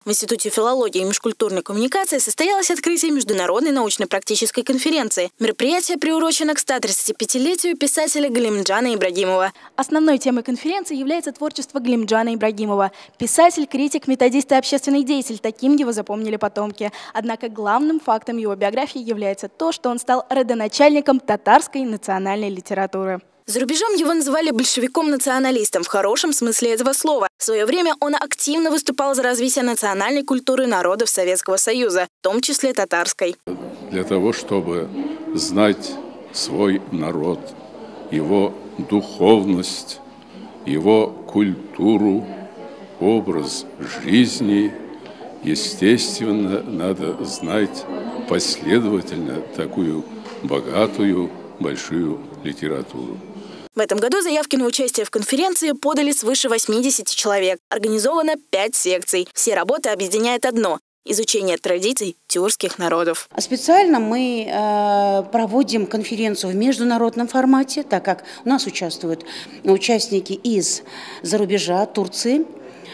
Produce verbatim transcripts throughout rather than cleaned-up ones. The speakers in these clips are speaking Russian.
В Институте филологии и межкультурной коммуникации состоялось открытие международной научно-практической конференции. Мероприятие приурочено к ста тридцатипятилетию писателя Галимджана Ибрагимова. Основной темой конференции является творчество Галимджана Ибрагимова. Писатель, критик, методист и общественный деятель. Таким его запомнили потомки. Однако главным фактом его биографии является то, что он стал родоначальником татарской национальной литературы. За рубежом его называли большевиком-националистом в хорошем смысле этого слова. В свое время он активно выступал за развитие национальной культуры народов Советского Союза, в том числе татарской. Для того, чтобы знать свой народ, его духовность, его культуру, образ жизни, естественно, надо знать последовательно такую богатую, большую литературу. В этом году заявки на участие в конференции подали свыше восьмидесяти человек. Организовано пять секций. Все работы объединяет одно – изучение традиций тюркских народов. Специально мы э, проводим конференцию в международном формате, так как у нас участвуют участники из-за рубежа, Турции,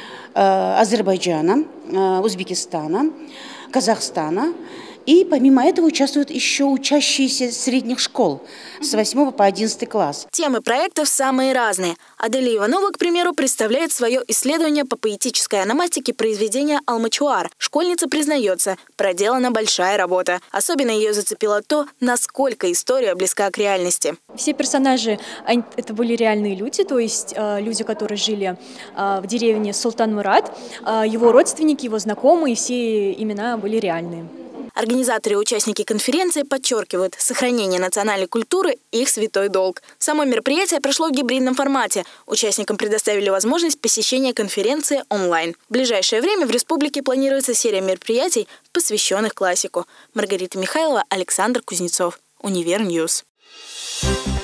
э, Азербайджана, э, Узбекистана, Казахстана. И помимо этого участвуют еще учащиеся средних школ с восьмого по одиннадцатый класс. Темы проектов самые разные. Аделя Иванова, к примеру, представляет свое исследование по поэтической ономастике произведения «Алмачуар». Школьница признается, проделана большая работа. Особенно ее зацепило то, насколько история близка к реальности. Все персонажи они, это были реальные люди, то есть э, люди, которые жили э, в деревне Султан-Мурад. Э, его родственники, его знакомые, все имена были реальные. Организаторы и участники конференции подчеркивают, сохранение национальной культуры – их святой долг. Само мероприятие прошло в гибридном формате. Участникам предоставили возможность посещения конференции онлайн. В ближайшее время в республике планируется серия мероприятий, посвященных классику. Маргарита Михайлова, Александр Кузнецов. Универньюз.